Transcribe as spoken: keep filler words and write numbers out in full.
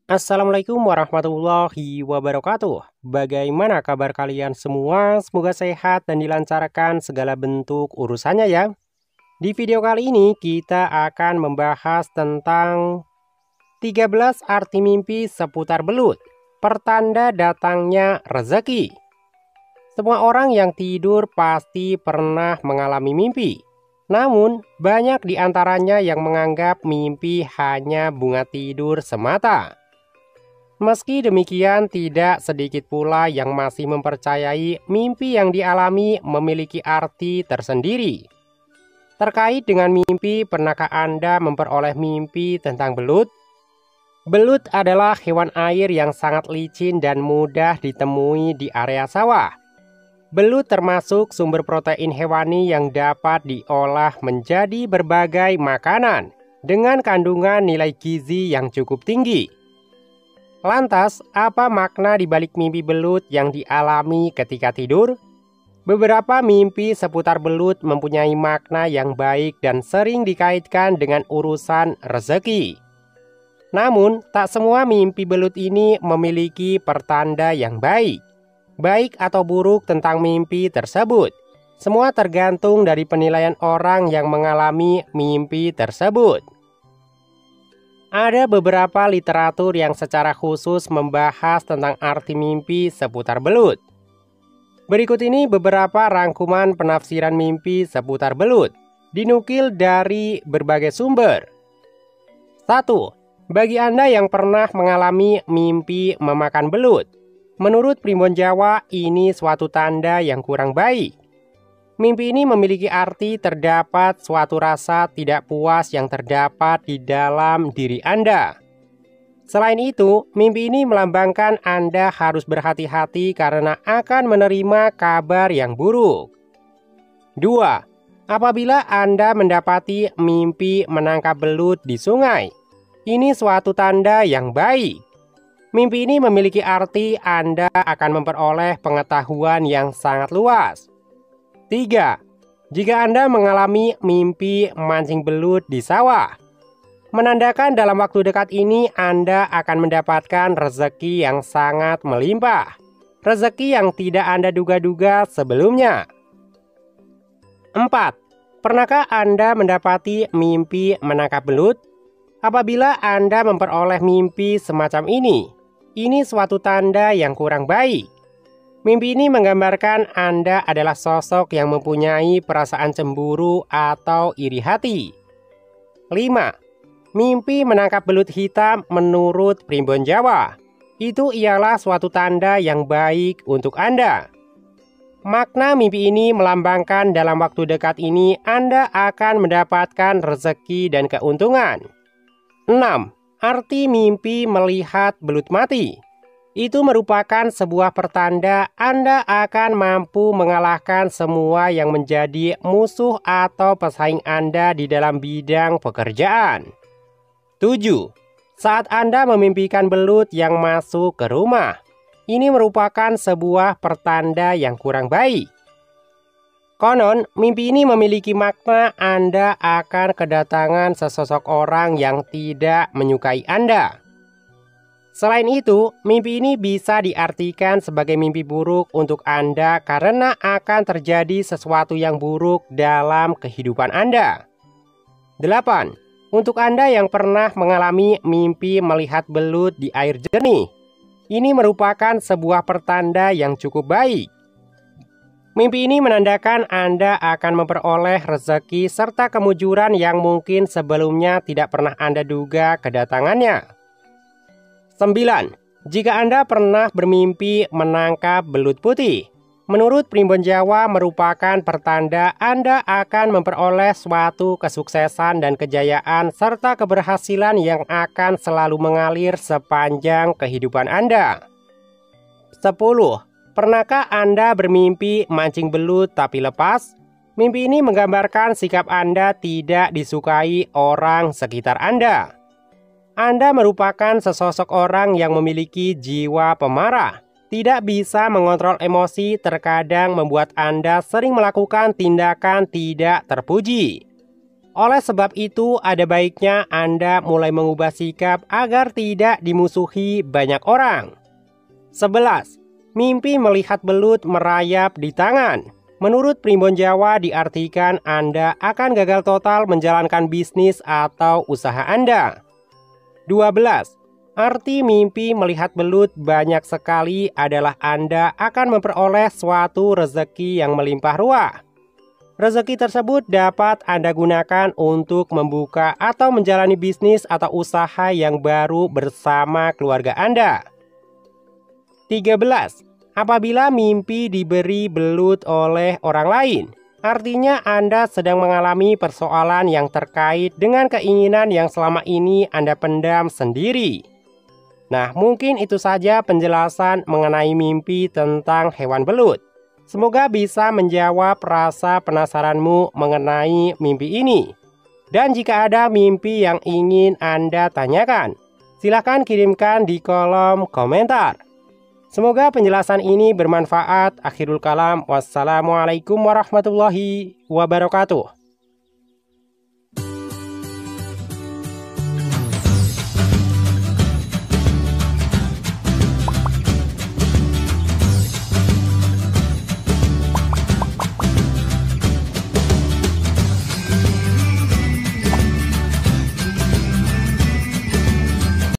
Assalamualaikum warahmatullahi wabarakatuh. Bagaimana kabar kalian semua? Semoga sehat dan dilancarkan segala bentuk urusannya ya. Di video kali ini kita akan membahas tentang tiga belas arti mimpi seputar belut, pertanda datangnya rezeki. Semua orang yang tidur pasti pernah mengalami mimpi. Namun, banyak di antaranya yang menganggap mimpi hanya bunga tidur semata. Meski demikian, tidak sedikit pula yang masih mempercayai mimpi yang dialami memiliki arti tersendiri. Terkait dengan mimpi, pernahkah Anda memperoleh mimpi tentang belut? Belut adalah hewan air yang sangat licin dan mudah ditemui di area sawah. Belut termasuk sumber protein hewani yang dapat diolah menjadi berbagai makanan dengan kandungan nilai gizi yang cukup tinggi. Lantas, apa makna di balik mimpi belut yang dialami ketika tidur? Beberapa mimpi seputar belut mempunyai makna yang baik dan sering dikaitkan dengan urusan rezeki. Namun, tak semua mimpi belut ini memiliki pertanda yang baik. Baik atau buruk tentang mimpi tersebut, semua tergantung dari penilaian orang yang mengalami mimpi tersebut. Ada beberapa literatur yang secara khusus membahas tentang arti mimpi seputar belut. Berikut ini beberapa rangkuman penafsiran mimpi seputar belut, dinukil dari berbagai sumber. satu. Bagi Anda yang pernah mengalami mimpi memakan belut, menurut Primbon Jawa ini suatu tanda yang kurang baik. Mimpi ini memiliki arti terdapat suatu rasa tidak puas yang terdapat di dalam diri Anda. Selain itu, mimpi ini melambangkan Anda harus berhati-hati karena akan menerima kabar yang buruk. dua. Apabila Anda mendapati mimpi menangkap belut di sungai, ini suatu tanda yang baik. Mimpi ini memiliki arti Anda akan memperoleh pengetahuan yang sangat luas. tiga. Jika Anda mengalami mimpi mancing belut di sawah, menandakan dalam waktu dekat ini Anda akan mendapatkan rezeki yang sangat melimpah, rezeki yang tidak Anda duga-duga sebelumnya. empat. Pernahkah Anda mendapati mimpi menangkap belut? Apabila Anda memperoleh mimpi semacam ini, ini suatu tanda yang kurang baik. Mimpi ini menggambarkan Anda adalah sosok yang mempunyai perasaan cemburu atau iri hati. lima. Mimpi menangkap belut hitam menurut Primbon Jawa, itu ialah suatu tanda yang baik untuk Anda. Makna mimpi ini melambangkan dalam waktu dekat ini Anda akan mendapatkan rezeki dan keuntungan. enam. Arti mimpi melihat belut mati. Itu merupakan sebuah pertanda Anda akan mampu mengalahkan semua yang menjadi musuh atau pesaing Anda di dalam bidang pekerjaan. tujuh. Saat Anda memimpikan belut yang masuk ke rumah, ini merupakan sebuah pertanda yang kurang baik. Konon, mimpi ini memiliki makna Anda akan kedatangan sesosok orang yang tidak menyukai Anda. Selain itu, mimpi ini bisa diartikan sebagai mimpi buruk untuk Anda karena akan terjadi sesuatu yang buruk dalam kehidupan Anda. delapan. Untuk Anda yang pernah mengalami mimpi melihat belut di air jernih, ini merupakan sebuah pertanda yang cukup baik. Mimpi ini menandakan Anda akan memperoleh rezeki serta kemujuran yang mungkin sebelumnya tidak pernah Anda duga kedatangannya. sembilan. Jika Anda pernah bermimpi menangkap belut putih, menurut Primbon Jawa merupakan pertanda Anda akan memperoleh suatu kesuksesan dan kejayaan serta keberhasilan yang akan selalu mengalir sepanjang kehidupan Anda. sepuluh. Pernahkah Anda bermimpi mancing belut tapi lepas? Mimpi ini menggambarkan sikap Anda tidak disukai orang sekitar Anda. Anda merupakan sesosok orang yang memiliki jiwa pemarah, tidak bisa mengontrol emosi, terkadang membuat Anda sering melakukan tindakan tidak terpuji. Oleh sebab itu, ada baiknya Anda mulai mengubah sikap agar tidak dimusuhi banyak orang. sebelas. Mimpi melihat belut merayap di tangan. Menurut Primbon Jawa diartikan Anda akan gagal total menjalankan bisnis atau usaha Anda. dua belas. Arti mimpi melihat belut banyak sekali adalah Anda akan memperoleh suatu rezeki yang melimpah ruah. Rezeki tersebut dapat Anda gunakan untuk membuka atau menjalani bisnis atau usaha yang baru bersama keluarga Anda. tiga belas. Apabila mimpi diberi belut oleh orang lain, artinya Anda sedang mengalami persoalan yang terkait dengan keinginan yang selama ini Anda pendam sendiri. Nah, mungkin itu saja penjelasan mengenai mimpi tentang hewan belut. Semoga bisa menjawab rasa penasaranmu mengenai mimpi ini. Dan jika ada mimpi yang ingin Anda tanyakan, silakan kirimkan di kolom komentar. Semoga penjelasan ini bermanfaat. Akhirul kalam. Wassalamualaikum warahmatullahi wabarakatuh.